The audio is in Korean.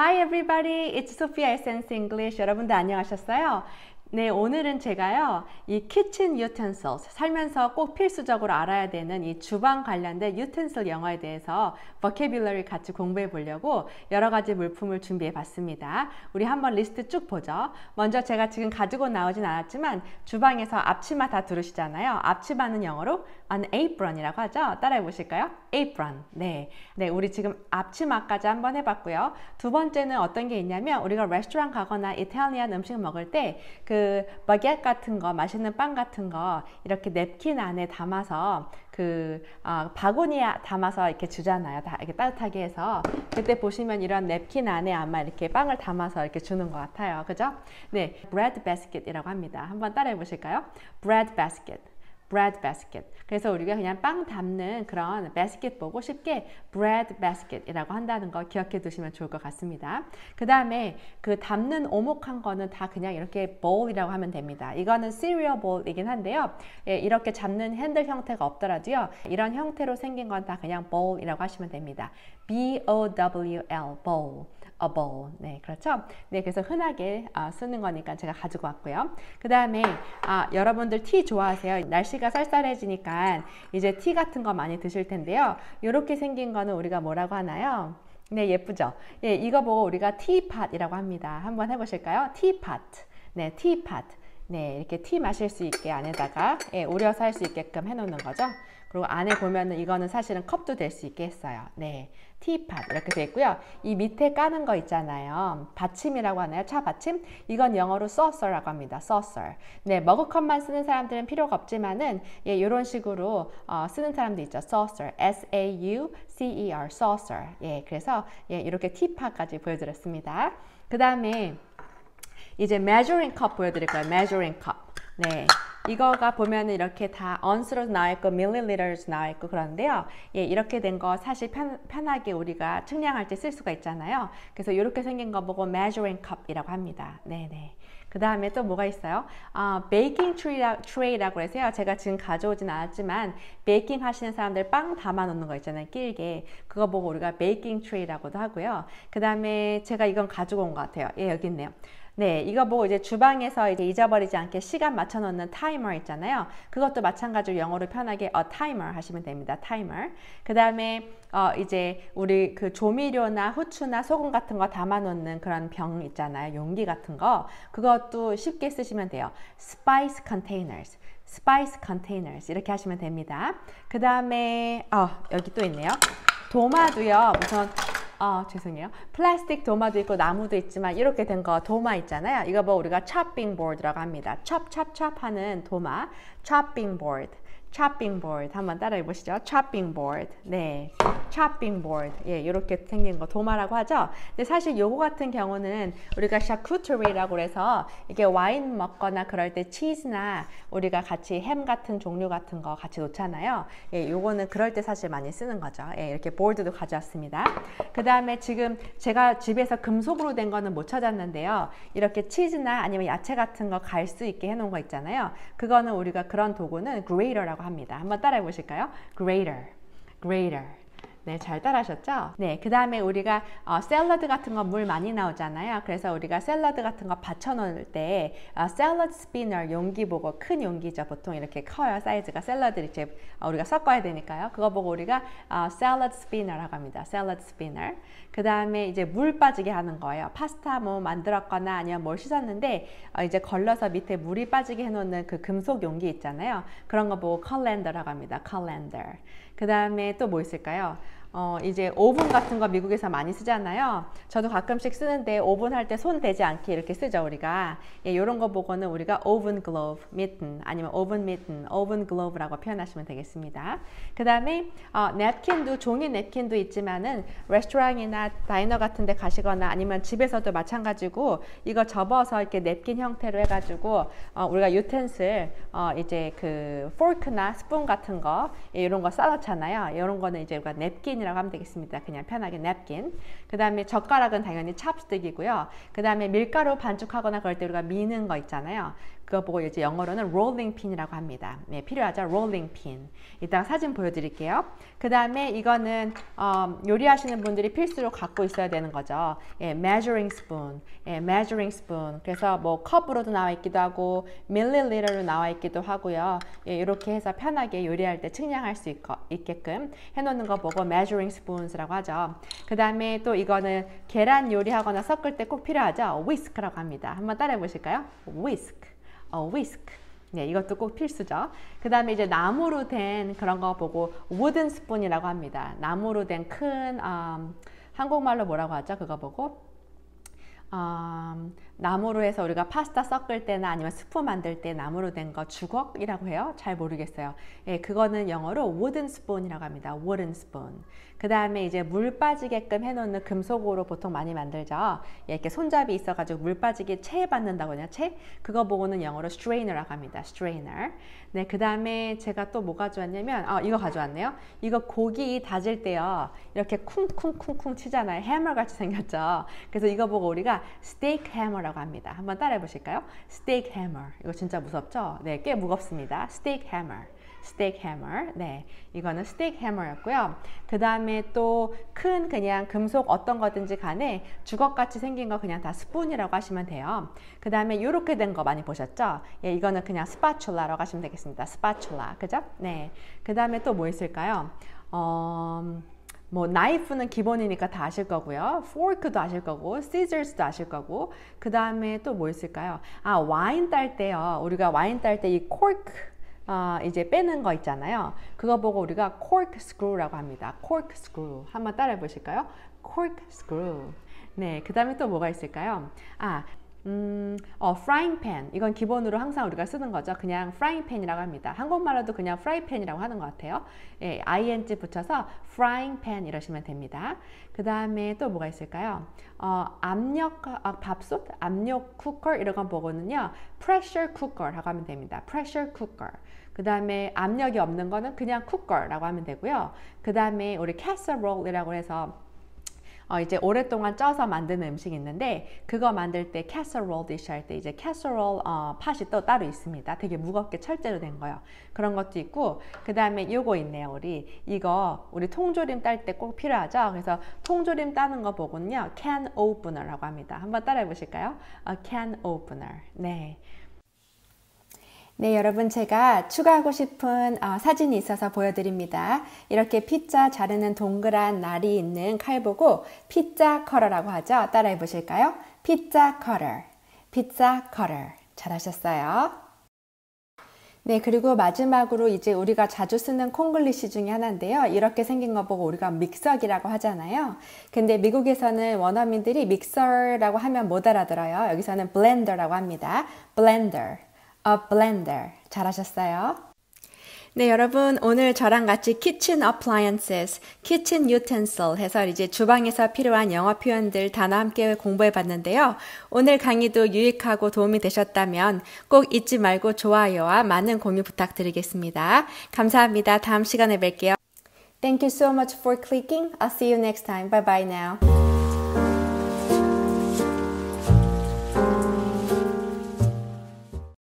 Hi everybody, it's Sophia Essence English. 여러분들 안녕하셨어요? 네, 오늘은 제가요, 이 kitchen utensils, 살면서 꼭 필수적으로 알아야 되는 이 주방 관련된 utensil 영어에 대해서 vocabulary 같이 공부해 보려고 여러 가지 물품을 준비해 봤습니다. 우리 한번 리스트 쭉 보죠. 먼저 제가 지금 가지고 나오진 않았지만 주방에서 앞치마 다 두르시잖아요. 앞치마는 영어로 an apron이라고 하죠. 따라해 보실까요? apron. 네, 우리 지금 앞치마까지 한번 해봤고요. 두 번째는 어떤 게 있냐면 우리가 레스토랑 가거나 이탈리안 음식 먹을 때 그 바게트 같은 거, 맛있는 빵 같은 거 이렇게 냅킨 안에 담아서 바구니에 담아서 이렇게 주잖아요. 다 이렇게 따뜻하게 해서. 그때 보시면 이런 냅킨 안에 아마 이렇게 빵을 담아서 이렇게 주는 것 같아요. 그죠? 네, bread basket이라고 합니다. 한번 따라해 보실까요? bread basket. bread basket. 그래서 우리가 그냥 빵 담는 그런 basket 보고 쉽게 bread basket이라고 한다는 거 기억해 두시면 좋을 것 같습니다. 그 다음에 그 담는 오목한 거는 다 그냥 이렇게 bowl이라고 하면 됩니다. 이거는 cereal bowl이긴 한데요. 예, 이렇게 잡는 핸들 형태가 없더라도요. 이런 형태로 생긴 건 다 그냥 bowl이라고 하시면 됩니다. B-O-W-L, bowl. a bowl. 네, 그렇죠? 네, 그래서 흔하게 쓰는 거니까 제가 가지고 왔고요. 그 다음에 여러분들 티 좋아하세요? 날씨가 쌀쌀해지니까 이제 티 같은 거 많이 드실 텐데요. 이렇게 생긴 거는 우리가 뭐라고 하나요? 네, 예쁘죠? 예, 이거 보고 우리가 티팟이라고 합니다. 한번 해보실까요? 티팟. 네, 티팟. 네, 이렇게 티 마실 수 있게 안에다가 우려서 할 수 있게끔 해놓는 거죠. 그리고 안에 보면은 이거는 사실은 컵도 될 수 있게 했어요. 네, 티팟 이렇게 되어 있고요. 이 밑에 까는 거 있잖아요. 받침이라고 하나요? 차 받침? 이건 영어로 saucer라고 합니다. saucer. 네, 머그컵만 쓰는 사람들은 필요가 없지만은 이런 식으로 쓰는 사람도 있죠. saucer, S-A-U-C-E-R, saucer. 예, 그래서 이렇게 티팟까지 보여드렸습니다. 그 다음에 이제 measuring cup 보여드릴 거예요. measuring cup. 네. 이거가 보면은 이렇게 다 on스로 나와 있고 milliliters 나와 있고 그런데요. 예, 이렇게 된 거 사실 편하게 우리가 측량할 때 쓸 수가 있잖아요. 그래서 이렇게 생긴 거 보고 measuring cup이라고 합니다. 네네. 그 다음에 또 뭐가 있어요? 베이킹 트레이라고 해서요. 제가 지금 가져오진 않았지만 베이킹 하시는 사람들 빵 담아 놓는 거 있잖아요. 길게. 그거 보고 우리가 베이킹 트레이라고도 하고요. 그 다음에 제가 이건 가지고 온 것 같아요. 예, 여기 있네요. 네, 이거 보고 이제 주방에서 이제 잊어버리지 않게 시간 맞춰 놓는 타이머 있잖아요. 그것도 마찬가지로 영어로 편하게 a timer 하시면 됩니다. timer. 그 다음에 이제 우리 그 조미료나 후추나 소금 같은 거 담아 놓는 그런 병 있잖아요. 용기 같은 거. 그것도 쉽게 쓰시면 돼요. spice containers. spice containers 이렇게 하시면 됩니다. 그 다음에 여기 또 있네요. 도마도요. 우선 죄송해요. 플라스틱 도마도 있고 나무도 있지만 이렇게 된 거 도마 있잖아요. 이거 뭐 우리가 chopping board라고 합니다. chop 하는 도마. chopping board. chopping board 한번 따라해 보시죠. chopping board. 네. chopping board. 예, 이렇게 생긴 거 도마라고 하죠. 근데 사실 요거 같은 경우는 우리가 charcuterie라고 해서 이게 와인 먹거나 그럴 때 치즈나 우리가 같이 햄 같은 종류 같은 거 같이 놓잖아요. 예, 요거는 그럴 때 사실 많이 쓰는 거죠. 예, 이렇게 보드도 가져왔습니다. 그 다음에 지금 제가 집에서 금속으로 된 거는 못 찾았는데요. 이렇게 치즈나 아니면 야채 같은 거 갈 수 있게 해놓은 거 있잖아요. 그거는 우리가 그런 도구는 grater라고 합니다. 한번 따라해 보실까요? grater. 네, 잘 따라하셨죠? 네, 그 다음에 우리가 샐러드 같은 거 물 많이 나오잖아요. 그래서 우리가 샐러드 같은 거 받쳐 놓을 때 샐러드 스피너 용기 보고 큰 용기죠. 보통 이렇게 커요. 사이즈가 샐러드를 이제 우리가 섞어야 되니까요. 그거 보고 우리가 샐러드 스피너라고 합니다. 샐러드 스피너. 그 다음에 이제 물 빠지게 하는 거예요. 파스타 뭐 만들었거나 아니면 뭘 씻었는데 이제 걸러서 밑에 물이 빠지게 해놓는 그 금속 용기 있잖아요. 그런 거 보고 컬렌더라고 합니다. 컬렌더. 그 다음에 또 뭐 있을까요? 이제 오븐 같은 거 미국에서 많이 쓰잖아요. 저도 가끔씩 쓰는데 오븐 할 때 손 대지 않게 이렇게 쓰죠, 우리가. 예, 이런 거 보고는 우리가 oven glove, mitten 아니면 oven mitten, oven glove라고 표현하시면 되겠습니다. 그 다음에 냅킨도 종이 냅킨도 있지만은 레스토랑이나 다이너 같은 데 가시거나 아니면 집에서도 마찬가지고 이거 접어서 이렇게 냅킨 형태로 해가지고 우리가 유텐슬 이제 그 포크나 스푼 같은 거 이런 거 싸놓잖아요. 이런 거는 이제 우리가 냅킨 이라고 하면 되겠습니다. 그냥 편하게 냅킨. 그 다음에 젓가락은 당연히 찹스틱이고요. 그 다음에 밀가루 반죽하거나 그럴 때 우리가 미는 거 있잖아요. 그거 보고 이제 영어로는 rolling pin이라고 합니다. 네, 필요하죠? rolling pin. 이따가 사진 보여드릴게요. 그 다음에 이거는 요리하시는 분들이 필수로 갖고 있어야 되는 거죠. 예, measuring spoon. 예, measuring spoon. 그래서 뭐 컵으로도 나와 있기도 하고 milliliter로 나와 있기도 하고요. 예, 이렇게 해서 편하게 요리할 때 측량할 수 있게끔 해놓는 거 보고 measuring spoons라고 하죠. 그 다음에 또 이거는 계란 요리하거나 섞을 때 꼭 필요하죠. whisk라고 합니다. 한번 따라해 보실까요? whisk. whisk. 네, 이것도 꼭 필수죠. 그 다음에 이제 나무로 된 그런 거 보고 wooden spoon이라고 합니다. 나무로 된 큰 한국말로 뭐라고 하죠? 그거 보고 나무로 해서 우리가 파스타 섞을 때나 아니면 스프 만들 때 나무로 된 거 주걱이라고 해요. 잘 모르겠어요. 예, 그거는 영어로 wooden spoon이라고 합니다. wooden spoon. 그 다음에 이제 물 빠지게끔 해놓는 금속으로 보통 많이 만들죠. 예, 이렇게 손잡이 있어가지고 물 빠지게 채 받는다고 하냐, 채? 그거 보고는 영어로 strainer라고 합니다. strainer. 네, 그 다음에 제가 또 뭐 가져왔냐면, 이거 가져왔네요. 이거 고기 다질 때요, 이렇게 쿵쿵쿵쿵 치잖아요. 해머 같이 생겼죠. 그래서 이거 보고 우리가 steak hammer라고 합니다. 한번 따라해 보실까요? steak hammer. 이거 진짜 무섭죠? 네, 꽤 무겁습니다. steak hammer. steak hammer. 네, 이거는 steak hammer였고요. 그 다음에 또 큰 그냥 금속 어떤 거든지 간에 주걱같이 생긴 거 그냥 다 스푼이라고 하시면 돼요. 그 다음에 이렇게 된 거 많이 보셨죠? 예, 이거는 그냥 spatula라고 하시면 되겠습니다. spatula. 그죠? 네. 그 다음에 또 뭐 있을까요? 뭐 나이프는 기본이니까 다 아실 거고요. 포크도 아실 거고, scissors도 아실 거고. 그 다음에 또 뭐 있을까요? 와인 딸 때요. 우리가 와인 딸 때 이 cork 이제 빼는 거 있잖아요. 그거 보고 우리가 corkscrew라고 합니다. corkscrew. 한번 따라해 보실까요? corkscrew. 네, 그 다음에 또 뭐가 있을까요? frying pan. 이건 기본으로 항상 우리가 쓰는 거죠. 그냥 frying pan이라고 합니다. 한국말로도 그냥 frypan이라고 하는 것 같아요. 예, ing 붙여서 frying pan 이러시면 됩니다. 그 다음에 또 뭐가 있을까요? 압력 밥솥, 압력 쿠커 이런 건 보고는요, pressure cooker라고 하면 됩니다. pressure cooker. 그 다음에 압력이 없는 거는 그냥 cooker라고 하면 되고요. 그 다음에 우리 casserole이라고 해서 이제 오랫동안 쪄서 만드는 음식이 있는데, 그거 만들 때 casserole dish 할 때 이제 casserole 팥이 또 따로 있습니다. 되게 무겁게 철제로 된 거요. 그런 것도 있고, 그 다음에 요거 있네요. 이거 우리 통조림 딸 때 꼭 필요하죠. 그래서 통조림 따는 거 보고는요, can opener라고 합니다. 한번 따라해 보실까요? can opener. 네. 네, 여러분, 제가 추가하고 싶은 사진이 있어서 보여드립니다. 이렇게 피자 자르는 동그란 날이 있는 칼 보고 피자 커터라고 하죠. 따라해 보실까요? 피자 커터, 피자 커터. 잘하셨어요. 네, 그리고 마지막으로 이제 우리가 자주 쓰는 콩글리시 중에 하나인데요. 이렇게 생긴 거 보고 우리가 믹서기라고 하잖아요. 근데 미국에서는 원어민들이 믹서라고 하면 못 알아들어요. 여기서는 블렌더라고 합니다. 블렌더. A blender. 잘하셨어요. 네, 여러분, 오늘 저랑 같이 kitchen appliances, kitchen utensil 해서 이제 주방에서 필요한 영어 표현들 단어 함께 공부해 봤는데요. 오늘 강의도 유익하고 도움이 되셨다면 꼭 잊지 말고 좋아요와 많은 공유 부탁드리겠습니다. 감사합니다. 다음 시간에 뵐게요. Thank you so much for clicking. I'll see you next time. Bye bye now.